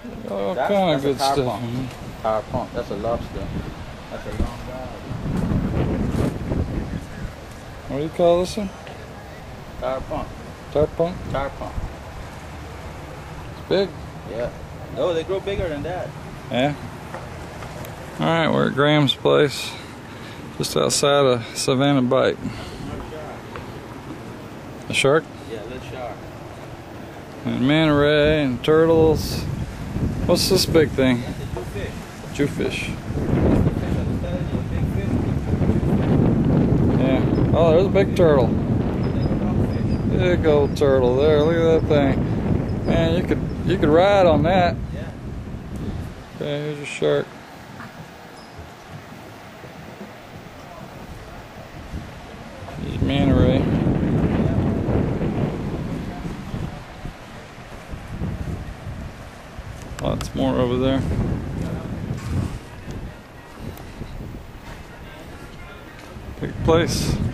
All kind of good stuff. Power pump. That's a lobster. That's a long guy. What do you call this one? Power pump. Tire pump? Tire pump. It's big. Yeah. No, they grow bigger than that. Yeah. Alright, we're at Graham's place, just outside of Savannah Bite. A shark? Yeah, little shark. And manta ray and turtles. What's this big thing? That's a jewfish. Jewfish. Yeah. Oh, there's a big turtle. Big old turtle there. Look at that thing. Man, you could ride on that. Yeah. Okay, here's a shark. Here's manta ray. Lots more over there. Big place.